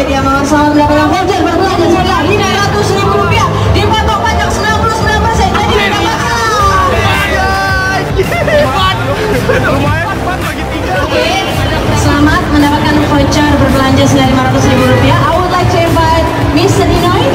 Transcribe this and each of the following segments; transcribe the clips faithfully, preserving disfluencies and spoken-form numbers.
dia mawar selamat mendapatkan voucher berbelanja senilai lima ratus ribu rupiah dipotong pajak sembilan puluh sembilan persen jadi mendapatkan. Oke, selamat mendapatkan voucher berbelanja senilai lima ratus ribu rupiah. I would like to invite mister Ninoy.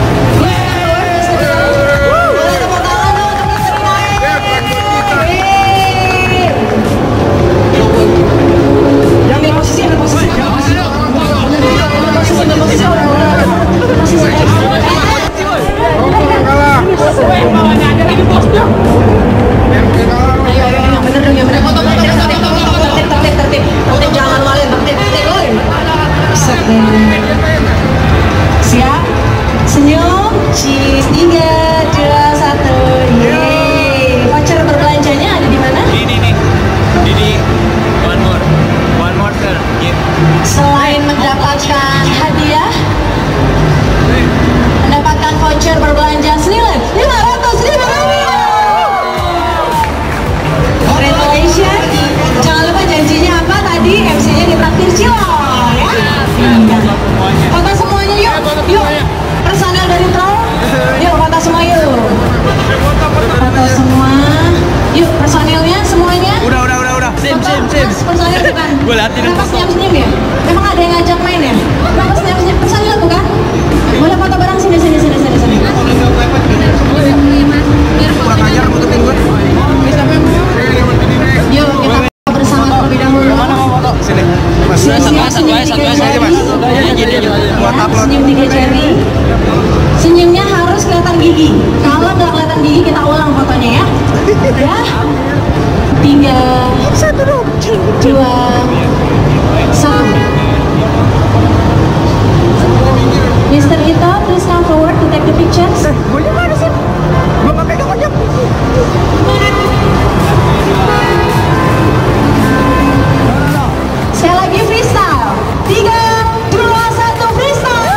Siap, senyum, cheese, tiga, dua, satu, yeay. Voucher berbelanjanya ada di mana? Di ini nih, di di one more, one more sir. Selain mendapatkan hadiah, mendapatkan voucher berbelanja senilai lima ratus ribu rupiah. Congratulations. Jangan lupa janjinya apa tadi? M C-nya ditraktir cilok ya. Foto semuanya yuk, yuk. Personel dari Troll, yuk foto semua yuk. Foto semua, yuk personilnya semuanya. Udah, udah, udah, udah. Sim, sim, sim. Personil bukan. Gue liatin foto. Senyum-senyum ya. Memang ada yang ngajak main ya? Kenapa senyum-senyum? Personil bukan? Boleh foto bareng sini, sini, sini, sini, sini. Kurang ajar nutupin gue. Yuk kita foto bersama terlebih dahulu. Mana mau foto? Sini. Siap-siap senyum tiga jari. Senyum tiga jari. Senyumnya harus kelihatan gigi. Kalau nggak kelihatan gigi kita ulang fotonya ya. Ya. Tiga, dua, satu. mister Ito, please come forward to take the pictures. Gue mana sih? Gue nggak pegang aja. Sekali lagi freestyle. Tiga, dua, satu, freestyle.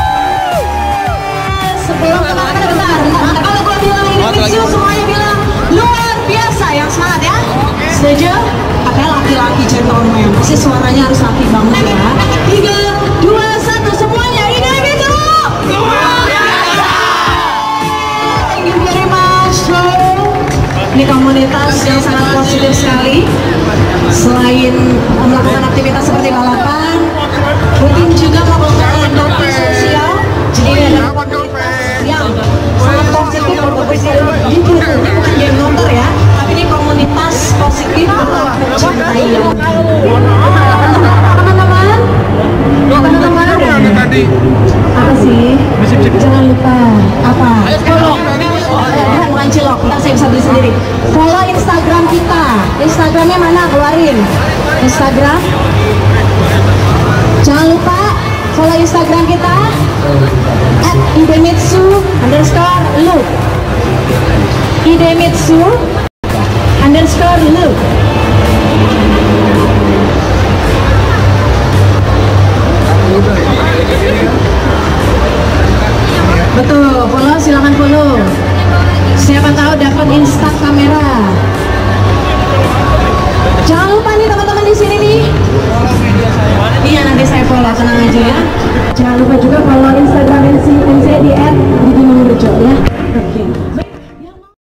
Sebelum kemana bentar, bentar. Kalau gue bilang ini mix you, semuanya bilang luar biasa. Yang semangat ya. Setuju? Katanya laki-laki gentleman. Pasti suaranya harus laki banget ya. Tiga, dua, satu, semuanya ini gitu. Luar biasa. Thank you very much. Ini komunitas yang sangat positif sekali. Selain melakukan aktivitas seperti balapan, rutin juga melakukan bakti sosial. Jadi ini ada komunitas yang sangat positif berbersih. Ini bukan game motor ya, tapi ini komunitas positif untuk mencintai. Teman-teman, teman-teman, tadi. apa sih? Jangan lupa apa? Follow. Bukan cilok, ntar saya bisa beli sendiri. Follow Instagram kita. Instagramnya mana? Keluarin. Instagram. Jangan lupa follow Instagram kita at idemitsu underscore look. Idemitsu underscore look. Betul, follow, silakan follow. Siapa tahu dapat instan kamera.